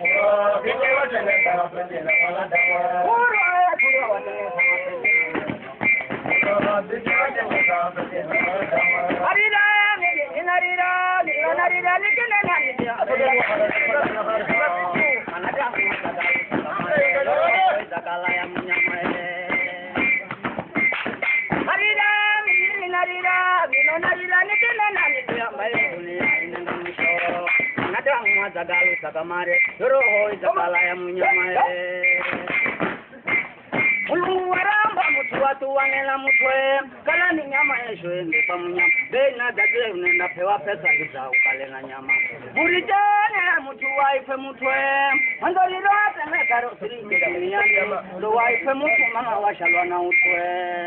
Zagalu sakamare roho izakala ya munyama Uluwaramba mutu watu wanela mutwe kala ni nyama yesho ende pa munyama bena dadwe unenda pewa pesa hiza ukale na nyama murijane mutu waife mutwe mandori rote na karo siringi duniani ndo waife mutu mama washalwa na utwe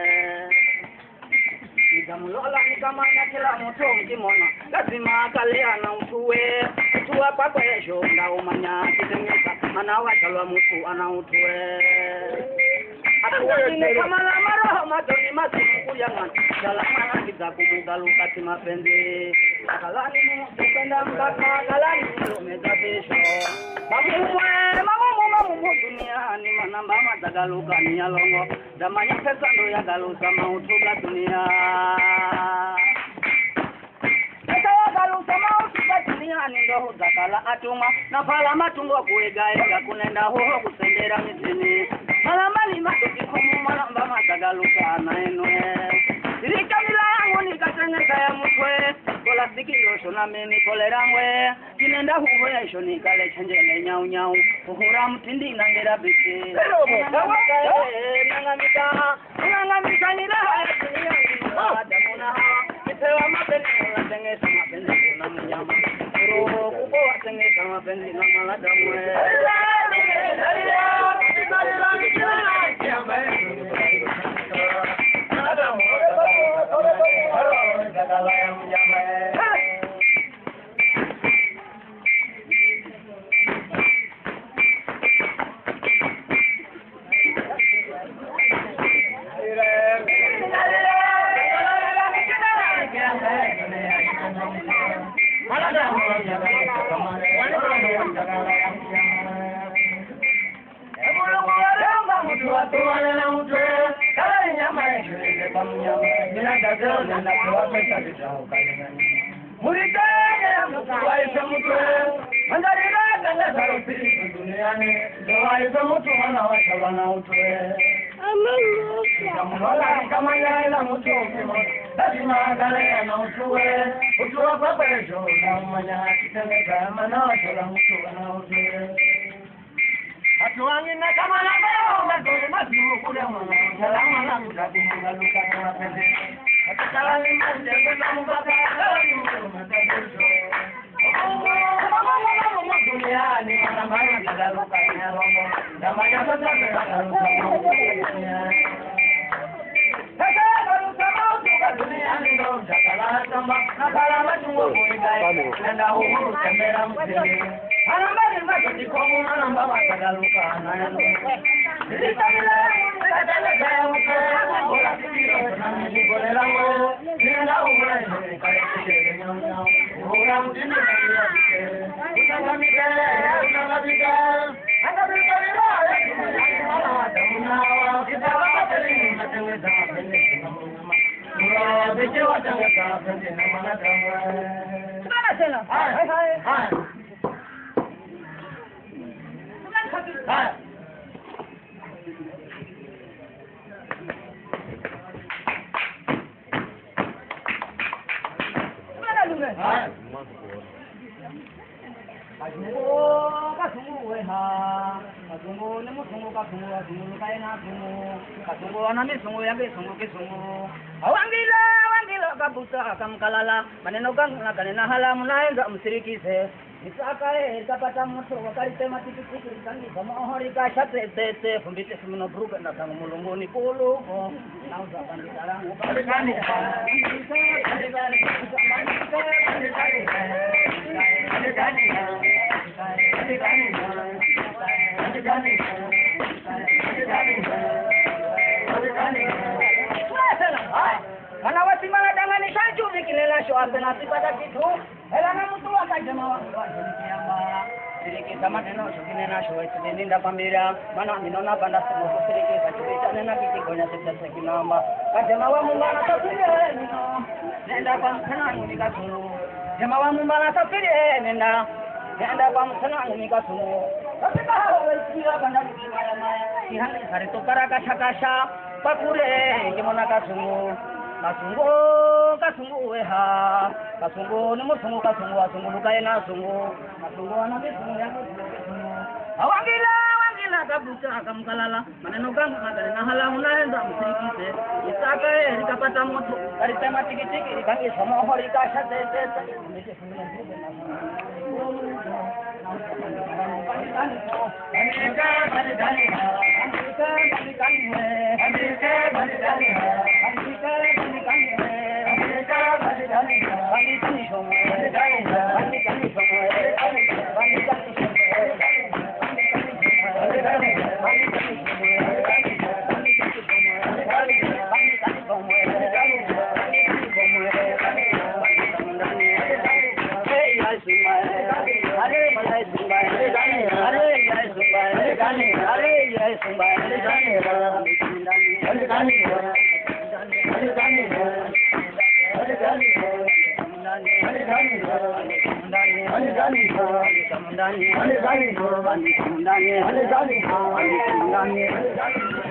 Nikamulola nikamanya kila mtu mkimona lazima akalea na utuwe utuwa kwa kwesho nda umanya kitengeza mana washalwa mtu ana utuwe Atuwakine kamala maroho matoni masimu kuyangana Salama nakiza kumugaluka timapenzi Akalani mupenda mbaka Akalani mlumeza besho Mamumu duniani Manamba matagaluka ni alongo Damanya pesa ndo ya galusa mautuga dunia Pesa ya galusa mautuga duniani Ndo huzakala atuma Na pala matungo kuegaega Kunenda hoho kusendera mitini Malamani matuki kumu malamba matagaluka na enwe Sirika milangu nikatengeza ya mutwe Kola siki yosho na mimi kolerangwe Kinenda huwesho nikale chenjele nyau nyau Uhura mtindi na ngera biki Nangamika niraha ya dunia Adamuna Kitewa mapenzi Ulatengeza mapenzi kuna mnyama Uroho kuboa tengeza mapenzi na maladamwe Kamkalala maneno gangu na kanena halamu naenza msirikise Isakae kapata moto wakalitema tikitiki kanisa mohori kashate tete fumbite simino bruga na kangu mulungoni pulugo nauza bandita langu bandikani Kana wasimama dangani sanju vikilela sho asena sipada kitu Ela na mtu wakajema wa kiamba kusirikisa maneno shukinena showe ninda pambira mana minona panda simo kusirikisa chibitane na kikigonya sese kinamba katema wa mungana tafire nino nenda pamsana nikasunu jema wa mungana tafire nenda pamsana nikasunu kapita wesia panda kimaya maya ihani sarito karaka shakasha pakure kimona kasunu kasungu weha kasungu ni musungu kasungu asungu lukaye na sungu kasungu ana misungu yako awangila kabucha akamkalala maneno gangu magari na hala unaenda msirikise isaka likapata moto alitema tikitiki likangi somo hori kasha tete Samundani